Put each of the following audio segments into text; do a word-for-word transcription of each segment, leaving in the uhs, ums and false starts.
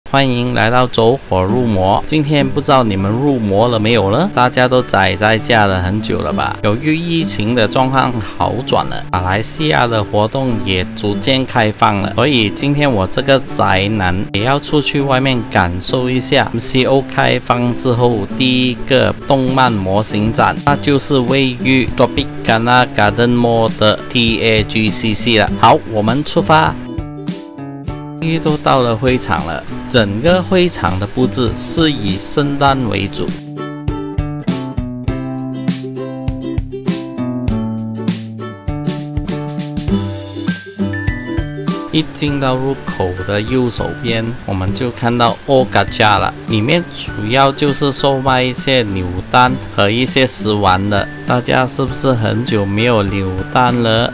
欢迎来到走火入魔。今天不知道你们入魔了没有呢？大家都宅在家了很久了吧？由于疫情的状况好转了，马来西亚的活动也逐渐开放了，所以今天我这个宅男也要出去外面感受一下 M C O 开放之后第一个动漫模型展，那就是位于 Tropicana Garden Mall 的 T A G C C 了。好，我们出发。终于都到了会场了，整个会场的布置是以圣诞为主。一进到入口的右手边，我们就看到 O Gacha 了，里面主要就是售卖一些扭蛋和一些食玩的。大家是不是很久没有扭蛋了？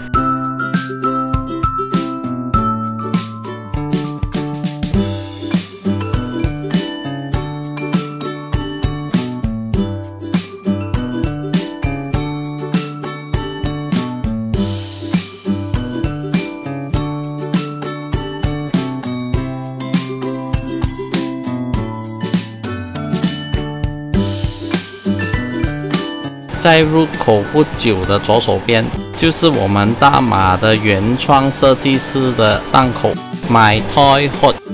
在入口不久的左手边，就是我们大马的原创设计师的档口 My Toy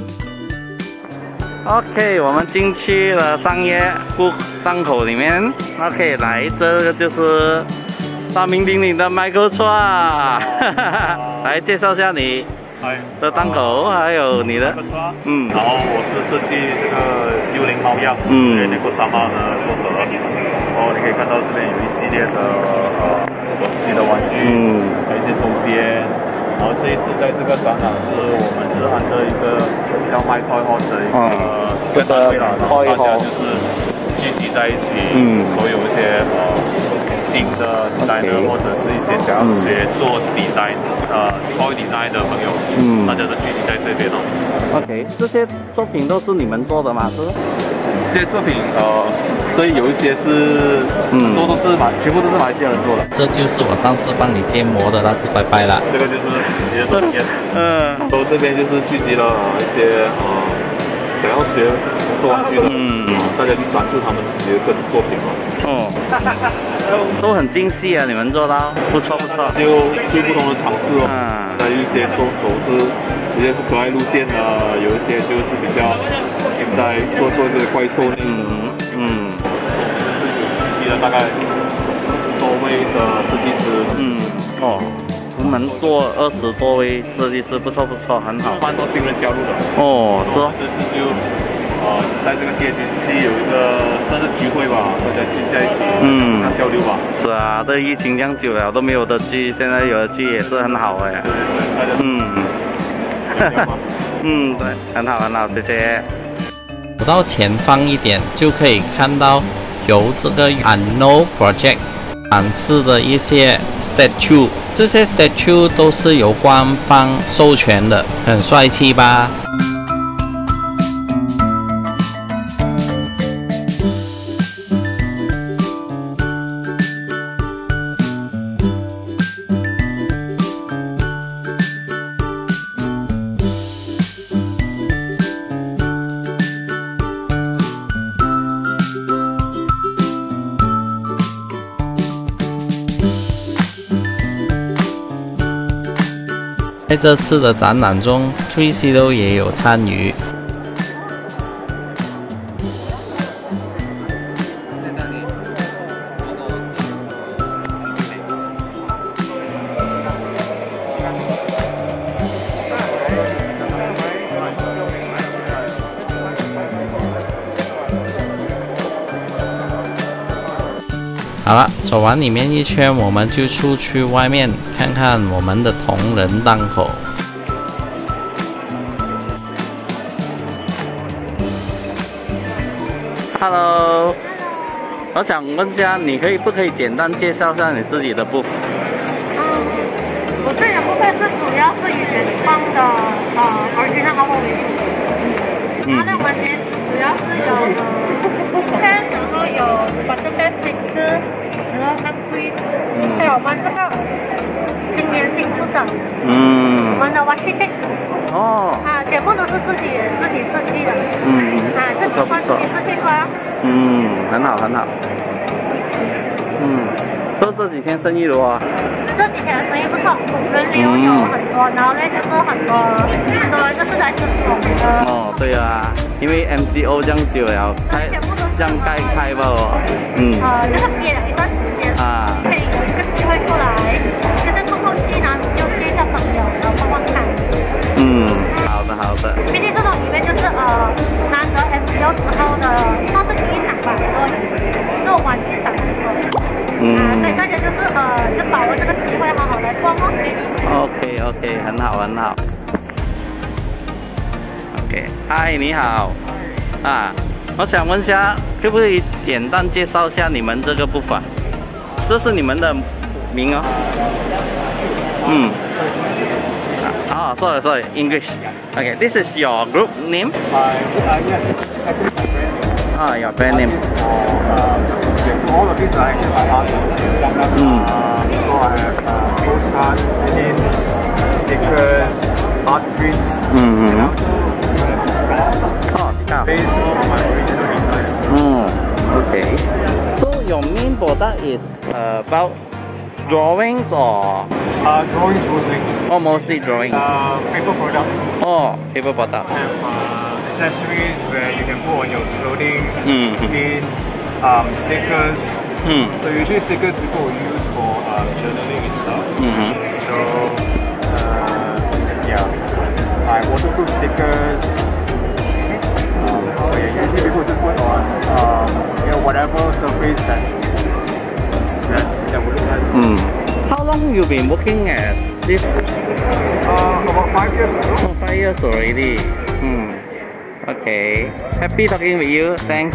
Hut。OK， 我们进去了商业部档口里面。OK， 来，这个就是大名鼎鼎的 Michael Chua， 来介绍一下你的档口，还有你的， 嗯，然后我是设计这个幽灵猫样，嗯，那个沙发的作者。然后你可以看到这边有一系列的呃我自己的玩具，嗯，还有一些周边。然后这一次在这个展览是我们是按照一个叫 My Toy Hut 的一个展览会啦，然后大家就是聚集在一起，嗯，所有一些呃新的 designer 或者是一些想要学做 design 呃 toy design 的朋友，嗯，大家都聚集在这边哦。 OK， 这些作品都是你们做的吗？是？ 这些作品呃。对，有一些是，嗯，很多都是马，全部都是马来西亚人做的。 这就是我上次帮你建模的那只拜拜了。 这个就是你的作品，嗯，然后这边就是聚集了一些呃想要学做玩具的，嗯，大家去展示他们自己的各自作品嘛。 哦，都很精细啊，你们做到不错不错。 就去不同的尝试哦，嗯，还有一些走走是，有些是可爱路线的，有一些就是比较在做做一些怪兽那种，嗯。大概二十多位的设计师，嗯， 哦，我们多二十多位设计师，不错不错，很好。 蛮多新人加入的， 哦，是哦。 这次就呃，在这个 T A G C C 有一个算是聚会吧，大家聚在一起，嗯，互相交流吧。 是啊，这疫情这样久了都没有得聚，现在有的聚也是很好哎。 对对对，大家嗯， 嗯，对，很好很好，谢谢。走到前方一点就可以看到。由这个 Unknown Project 展示的一些 statue， 这些 statue 都是由官方授权的，很帅气吧？在这次的展览中 ，Three C 都也有参与。好了，走完里面一圈，我们就出去外面看看我们的同仁档口。Hello， 我想问一下，你可以不可以简单介绍一下你自己的部分？ 嗯，我这个部分是主要是以原创的呃 original novel 为主，嗯，然后呢，我们也主要是有呃片，然后有 butterfly stickers，然后 handprint，还有我们这个今年新出的，嗯，我们的 washi tape。 哦。 啊，全部都是自己自己设计的。 嗯嗯。 啊，这几款自己设计过啊。 嗯，很好很好。嗯，说这几天生意如何？ 这几天生意不错，人流有很多，然后呢就是很多很多人就是来支持我们的。 哦，对啊，因为 M C O 这样久了，开这样该开吧哦。嗯。 呃，就是憋了一段时间。啊。可以有一个机会出来，就是透透气呢，就见一下朋友，然后逛逛看。嗯， 好的好的。 毕竟这种里面就是呃，难得 M C O 之后的，算是第一场吧，做做玩具展的时候。嗯。啊，所以大家就是呃，就把握这个机会，好好来逛哦。 OK OK， 很好很好。OK， 嗨，你好。啊，我想问一下，可不可以简单介绍一下你们这个部分？这是你们的名哦。嗯。Oh, sorry, sorry, English. Okay, this is your group name? Uh, uh, yes, actually my brand name. Ah, your brand name. Uh, all of these are actually my art. Mm. Uh, so I have uh, postcards, pins, stickers, art prints. Mm-hmm. And also this card. Oh, card. Based on my original design. Mm, okay. So your main product is uh, about drawings or? Uh, drawings mostly. Oh, mostly drawing. Uh, paper products. Oh, paper products. I have uh, accessories where you can put on your clothing, mm-hmm. pins, um, stickers. Mm. So usually stickers people will use for um, journaling and stuff. Mm-hmm. So uh, yeah, I waterproof stickers. Um, so yeah, usually people just put on um, you know, whatever surface that that that would look like. Mm. How long you been working at this? Uh, about five years ago. Oh, five years already. Hmm. Okay. Happy talking with you. Thanks.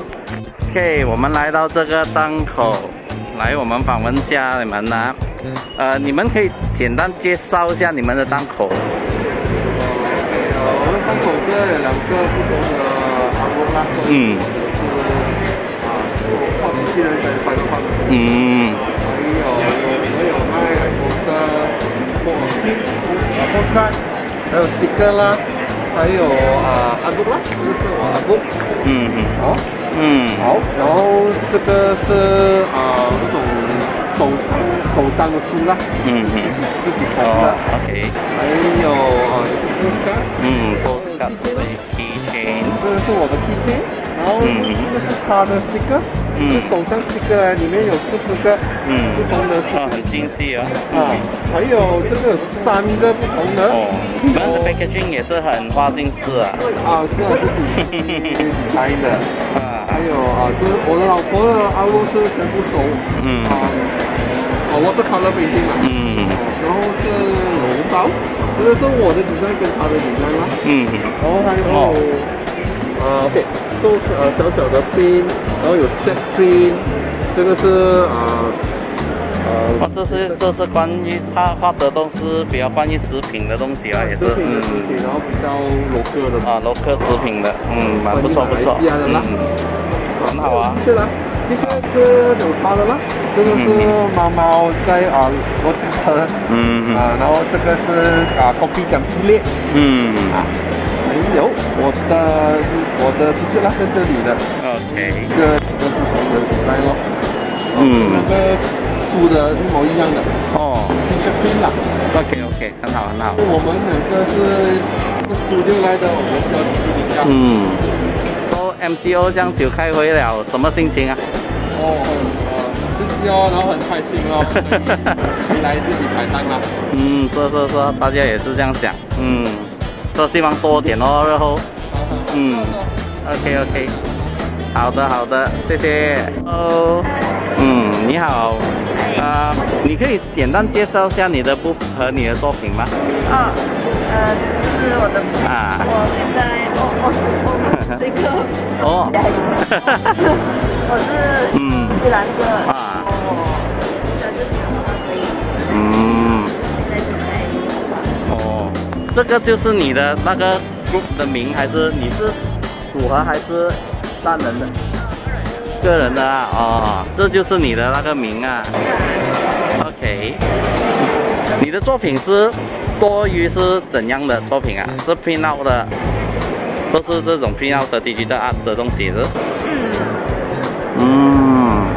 Okay， 我们来到这个档口，来我们访问一下你们呢。呃，你们可以简单介绍一下你们的档口。 呃，我们档口这有两个不同的航空啦。嗯。是啊，做画机器人跟拍画的。嗯。还有我有卖我的破拼、啊破穿，还有 sticker 啦，还有啊阿布啦，这个是我阿布。嗯嗯。好。嗯。好，然后这个是啊这种手上手上的书啦。嗯嗯。自己拍的。 OK。 还有啊 postcard。 嗯 postcard 的 keychain。 这个是我的 keychain。然后这个是他的 sticker， 嗯， 是手上 sticker， 里面有四十个，嗯，不同的， 啊，很精细啊， 啊，还有这个三个不同的， 哦，你们的 packaging 也是很花心思啊， 啊，是啊，自己拍的，啊，还有啊，就是我的老婆的阿路是全部手，嗯，啊，啊 watercolor painting 嘛，嗯，然后是绒包，这个是我的 design 跟他的 design 啦，嗯，然后还有，啊 OK。都是呃小小的 print， 然后有 set print， 这个是啊呃， 哦，这是这是关于他画的都是比较关于食品的东西啊，也是食品的食品，然后比较 local 的啊 local 食品的，嗯，蛮不错不错，嗯，很好啊。 是啦，这个是有它的啦，这个是猫猫在啊坐地车，嗯啊，然后这个是啊 coffee 奖系列，嗯啊。还有我的我的是啦，在这里的 ，OK， 一个一个不同的来咯，嗯，那个书的一模一样的，哦 ，T-shirt print 啦 ，OK OK， 很好很好。 我们两个是是 studio 来的，我们叫助理家。 嗯 ，So M C O 这样久开会了，什么心情啊？ 哦，很呃刺激哦，然后很开心哦，回来自己排单啦。 嗯，是是是，大家也是这样想，嗯。都希望多点哦，然后，嗯 ，OK OK， 好的好的，谢谢。哦，嗯，你好，啊、呃，你可以简单介绍一下你的部和你的作品吗？ 啊，呃，这是我的啊， 我现在我我我这个哦， 我是嗯自然色啊， 我这就是我的嗯。 这个就是你的那个 group 的名，还是你是组合还是单人的？个人的啊，哦，这就是你的那个名啊。OK， 你的作品是多余是怎样的作品啊？是 print out 的，都是这种 print out 的 digital art 的东西是？嗯。嗯。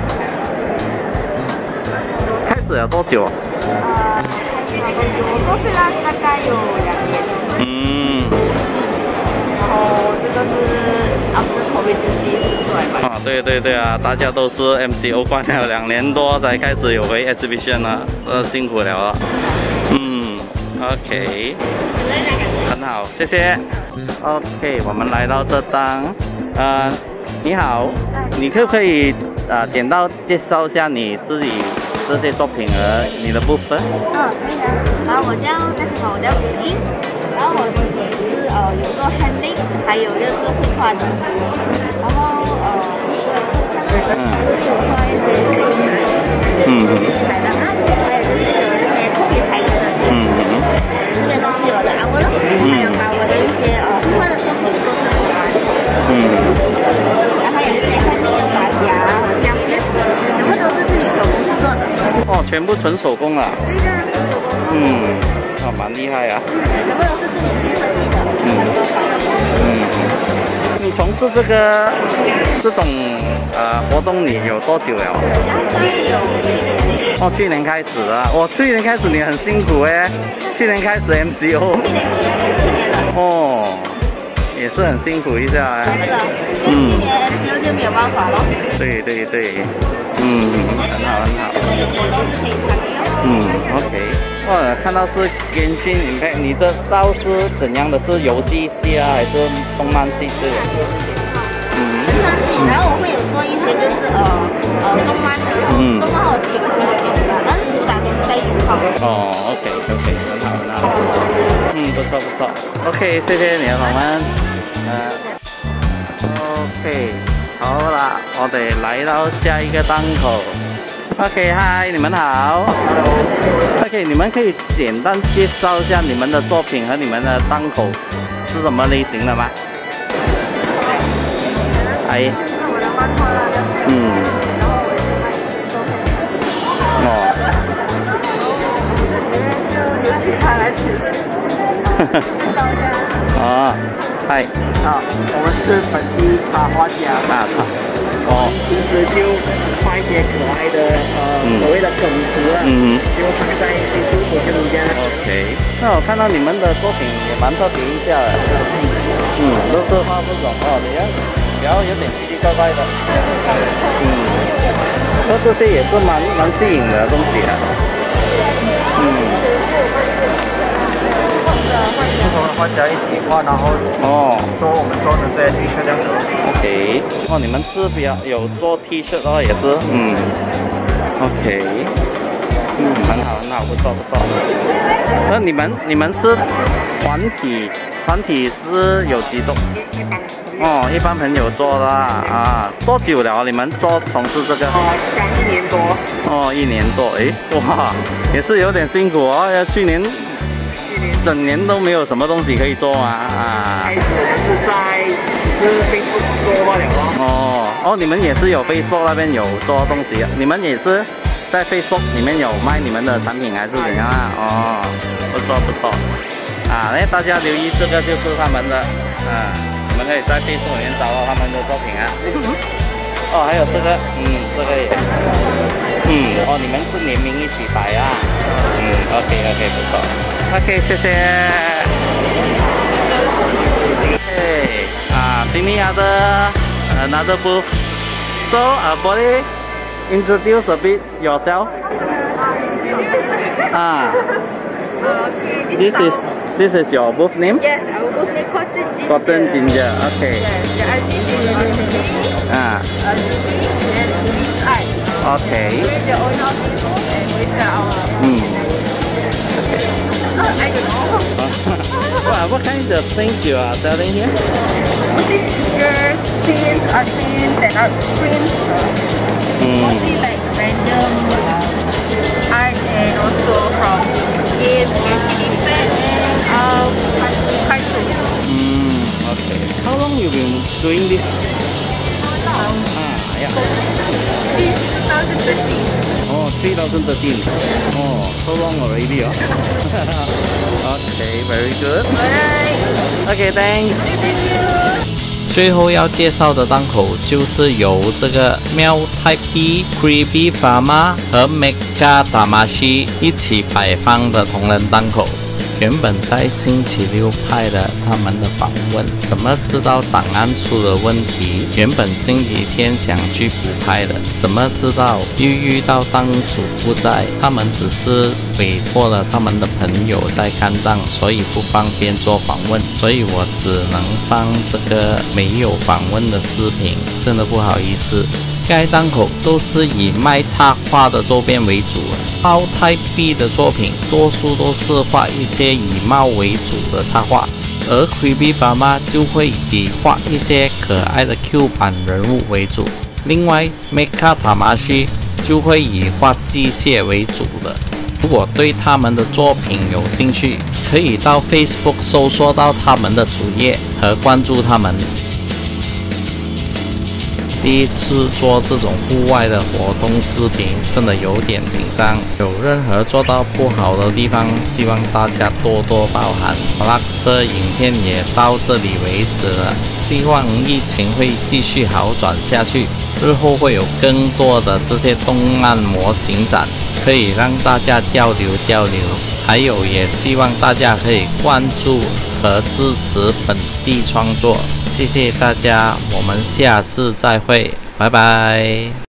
开始了多久？ 呃，我做出来大概有两年。 嗯。 然后这个是 after COVID 第一次出来吧？ 啊，对对对啊，大家都是 M C O 关了两年多才开始有回 exhibition 了，呃，辛苦了啊。嗯 ，OK， 很好，谢谢。OK， 我们来到这档，呃，你好，你可不可以呃简单介绍一下你自己这些作品和你的部分？ 嗯，可以啊。然后我叫大家好，我叫子英。然后我也是呃有做 handmade， 还有就是绘画的。然后呃，你可以看到我是有画一些水彩、嗯，彩的啊，还有就是有那些特别彩的，嗯，这些都是有的啊，我呢，还有把我的一些呃绘画的作品做成图案，嗯，然后还有一些 handmade 的发夹和相片，全部都是自己手工制作的。 哦，全部纯手工啊？ 对的，纯手工。 嗯。哦，蛮厉害啊！ 全部都是自己去设计的，很多方式。 嗯，你从事这个这种呃活动你有多久了？ 大概有七年。 哦，去年开始的。我、哦、去年开始你很辛苦哎，去年开始 M C O。 去年七年，七年了。 哦，也是很辛苦一下哎。 是的，因为去年 M C O 就没有办法了。 对对对，嗯，很好很好。 这个活动是可以参与哦。 嗯 ，OK。哦，看到是原型影片，你的 style 是怎样的？是游戏系啊，还是动漫系之类的？嗯。 然后我会有做一些就是呃呃动漫的，嗯，动漫或者是游戏的片段，但是主打都是在原创。哦 ，OK OK， 很好很好。嗯，不错不错。OK， 谢谢你的访问。呃 ，OK， 好啦，我哋嚟到下一个档口。OK， 嗨，你们好。OK， 你们可以简单介绍一下你们的作品和你们的档口是什么类型的吗？哎。 我的漫画啦。 嗯。 然后我也是卖作品。 哦。 就由其他来解释。介绍一下。 哦，嗨。 好，我们是本地插画家。 啊，插。哦， 平时就画一些可爱的呃、嗯、所谓的梗图啊，嗯，就放在 Facebook social media。 OK， 那我看到你们的作品也蛮特别一下的，嗯，都是画这种哦，比较比较有点奇奇怪怪的，嗯，那这些也是蛮蛮吸引的东西的，嗯。 不同的画家一起画，然后哦，做我们做的这些 T 恤这样子。 OK， 哦，你们是比较有做 T 恤的话也是，嗯 ，OK， 嗯，很好很好，不错不错。那你们你们是团体，团体是有几多？哦，一般朋友说的啊，多久了？你们做从事这个？ 啊，刚一年多。 哦，一年多，诶，哇，也是有点辛苦哦，去年。整年都没有什么东西可以做啊！啊， 开始我们是在是 Facebook 做罢了哦。 哦哦，你们也是有 Facebook 那边有做东西，你们也是在 Facebook 里面有卖你们的产品还是怎样啊？哦，不错不错。啊，哎，大家留意这个就是他们的，啊，你们可以在 Facebook 里面找到他们的作品啊。哦，还有这个，嗯，这个也，嗯，哦，你们是联名一起摆啊？嗯 ，OK OK， 不错。OK， 谢谢。Okay, uh, sini ada another booth. So, uh, boleh introduce a bit yourself? Ah, this is this is your booth name? Yes, our booth name Cotton Ginger. Cotton Ginger. Okay. Yes, the artist is Artist. Ah. Uh, Zubi and Zubi's Art. Okay. We're the owner of the booth and we sell our. Hmm. I don't know. Well, what kind of things you are selling here? Mostly stickers, pins, art pins, and art prints. Mm. Mostly like random uh, art and also from games, game pad, and um, cartoons. Mm, okay. How long you been doing this? Um, Ah, yeah. Since twenty thirteen. Oh, 哦，three thousand thirteen。哦，so long already 哦。Okay, very good. Okay, thanks. 最后要介绍的档口就是由这个 Mel Taipei Creepy Pharma 和 Mega Damashi 一起摆放的同人档口。原本在星期六拍了他们的访问，怎么知道档案出了问题？原本星期天想去补拍的，怎么知道又遇到档主不在？他们只是委托了他们的朋友在看档，所以不方便做访问，所以我只能放这个没有访问的视频，真的不好意思。该档口都是以卖插画的周边为主，包泰币的作品多数都是画一些以貌为主的插画，而 Creepy Pharma 就会以画一些可爱的 Q 版人物为主。另外 Mega Damashi 就会以画机械为主的。如果对他们的作品有兴趣，可以到 Facebook 搜索到他们的主页和关注他们。第一次做这种户外的活动视频，真的有点紧张，有任何做到不好的地方，希望大家多多包涵。好啦，这影片也到这里为止了，希望疫情会继续好转下去，日后会有更多的这些动漫模型展，可以让大家交流交流。还有也希望大家可以关注和支持本地创作。谢谢大家，我们下次再会，拜拜。